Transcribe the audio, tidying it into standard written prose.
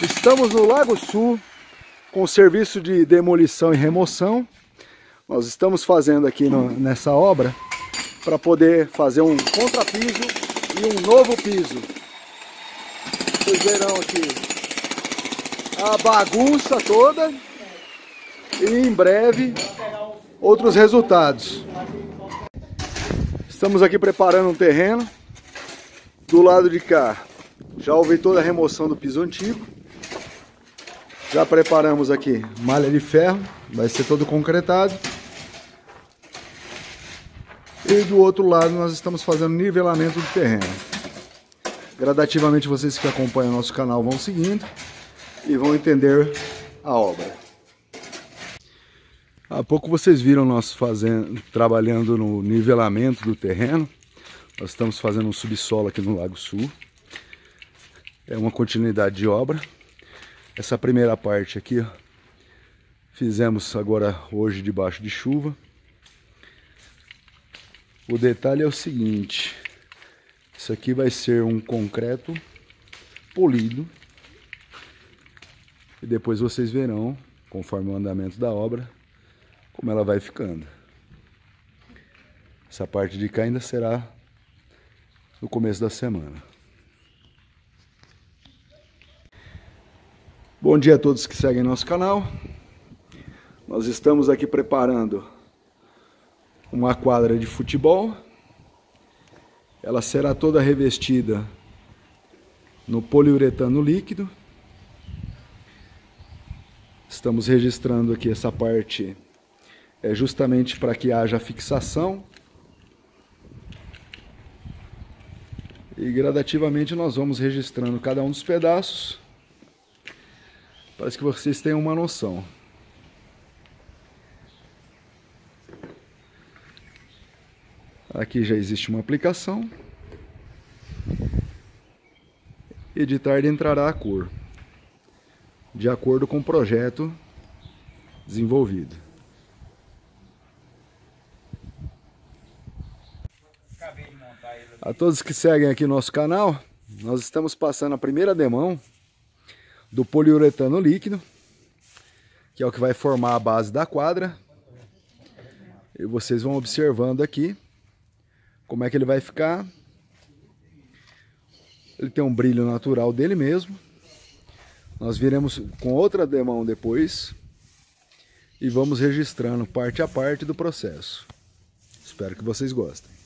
Estamos no Lago Sul com o serviço de demolição e remoção. Nós estamos fazendo aqui nessa obra para poder fazer um contrapiso e um novo piso. Vocês verão aqui a bagunça toda e em breve outros resultados. Estamos aqui preparando um terreno. Do lado de cá já houve toda a remoção do piso antigo. Já preparamos aqui malha de ferro, vai ser todo concretado. E do outro lado nós estamos fazendo nivelamento do terreno. Gradativamente vocês que acompanham o nosso canal vão seguindo e vão entender a obra. Há pouco vocês viram nós trabalhando no nivelamento do terreno. Nós estamos fazendo um subsolo aqui no Lago Sul. É uma continuidade de obra. Essa primeira parte aqui, ó, fizemos agora hoje debaixo de chuva. O detalhe é o seguinte: isso aqui vai ser um concreto polido. E depois vocês verão, conforme o andamento da obra, como ela vai ficando. Essa parte de cá ainda será no começo da semana. Bom dia a todos que seguem nosso canal. Nós estamos aqui preparando uma quadra de futebol. Ela será toda revestida no poliuretano líquido. Estamos registrando aqui essa parte justamente para que haja fixação. E gradativamente nós vamos registrando cada um dos pedaços, para que vocês tenham uma noção. Aqui já existe uma aplicação. E de tarde entrará a cor, de acordo com o projeto desenvolvido. A todos que seguem aqui nosso canal, nós estamos passando a primeira demão do poliuretano líquido, que é o que vai formar a base da quadra. E vocês vão observando aqui como é que ele vai ficar. Ele tem um brilho natural dele mesmo. Nós viremos com outra demão depois e vamos registrando parte a parte do processo. Espero que vocês gostem.